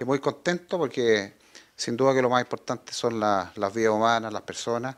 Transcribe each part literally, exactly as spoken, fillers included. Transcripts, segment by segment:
y muy contento porque sin duda que lo más importante son la- las vidas humanas, las personas,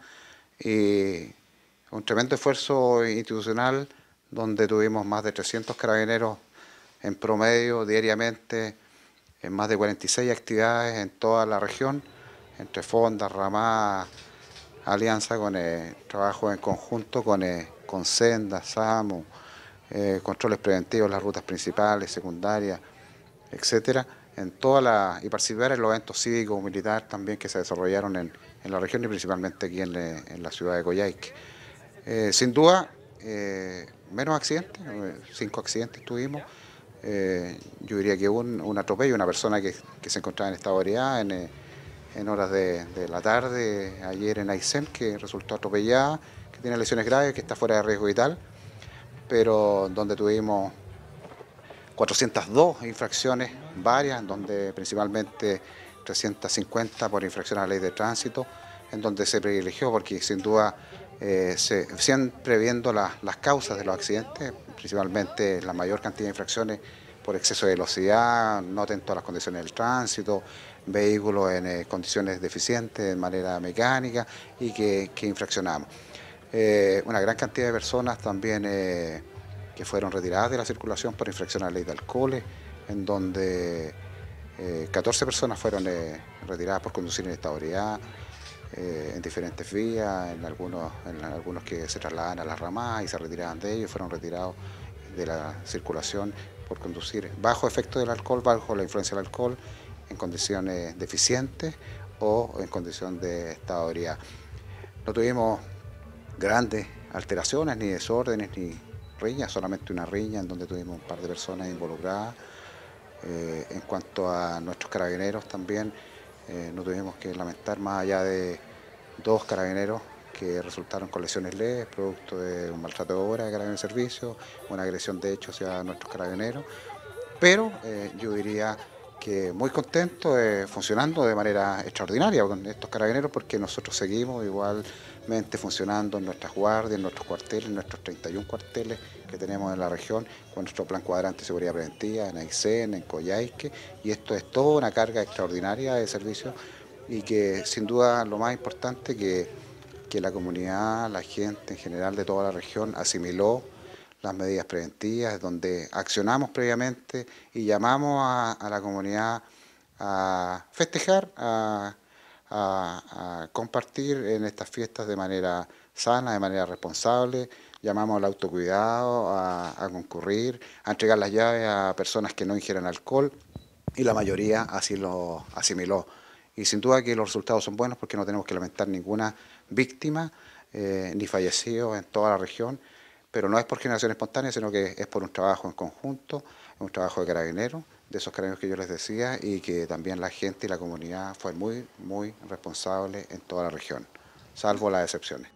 y un tremendo esfuerzo institucional donde tuvimos más de trescientos carabineros en promedio diariamente en más de cuarenta y seis actividades en toda la región, entre fondas, ramadas, alianza con eh, trabajo en conjunto con, eh, con Senda, SAMU, eh, controles preventivos en las rutas principales, secundarias, etcétera, en toda la, y participar en los eventos cívicos, militares también que se desarrollaron en, en la región y principalmente aquí en, eh, en la ciudad de Coyhaique. Eh, sin duda, eh, menos accidentes, eh, cinco accidentes tuvimos. Eh, yo diría que hubo un, un atropello, una persona que, que se encontraba en estado de ebriedad en, eh, en horas de, de la tarde, ayer en Aysén, que resultó atropellada, que tiene lesiones graves, que está fuera de riesgo vital, pero donde tuvimos cuatrocientas dos infracciones varias, donde principalmente trescientas cincuenta por infracción a la ley de tránsito, en donde se privilegió, porque sin duda eh, se, siempre viendo la, las causas de los accidentes, principalmente la mayor cantidad de infracciones por exceso de velocidad, no atento a las condiciones del tránsito, vehículos en eh, condiciones deficientes de manera mecánica y que, que infraccionamos. Eh, una gran cantidad de personas también eh, que fueron retiradas de la circulación por infracción a la ley de alcoholes, en donde eh, catorce personas fueron eh, retiradas por conducir en estado de ebriedad, eh, en diferentes vías, en algunos, en algunos que se trasladaban a las ramadas y se retiraban de ellos, fueron retirados de la circulación por conducir bajo efecto del alcohol, bajo la influencia del alcohol, en condiciones deficientes o en condición de estado de ebriedad. No tuvimos grandes alteraciones, ni desórdenes, ni riñas, solamente una riña en donde tuvimos un par de personas involucradas. Eh, en cuanto a nuestros carabineros también, eh, no tuvimos que lamentar más allá de dos carabineros que resultaron con lesiones leves, producto de un maltrato de obra de carabineros de servicio, una agresión de hecho hacia nuestros carabineros, pero eh, yo diría que muy contento, eh, funcionando de manera extraordinaria con estos carabineros, porque nosotros seguimos igualmente funcionando en nuestras guardias, en nuestros cuarteles, en nuestros treinta y uno cuarteles que tenemos en la región, con nuestro plan cuadrante de seguridad preventiva en Aysén, en Coyhaique, y esto es toda una carga extraordinaria de servicio y que sin duda lo más importante que, que la comunidad, la gente en general de toda la región asimiló las medidas preventivas, donde accionamos previamente y llamamos a, a la comunidad a festejar, a, a, a compartir en estas fiestas de manera sana, de manera responsable. Llamamos al autocuidado, a, a concurrir, a entregar las llaves a personas que no ingieran alcohol y la mayoría así lo asimiló. Y sin duda que los resultados son buenos porque no tenemos que lamentar ninguna víctima eh, ni fallecido en toda la región, pero no es por generación espontánea, sino que es por un trabajo en conjunto, un trabajo de carabineros, de esos carabineros que yo les decía, y que también la gente y la comunidad fue muy, muy responsable en toda la región, salvo las excepciones.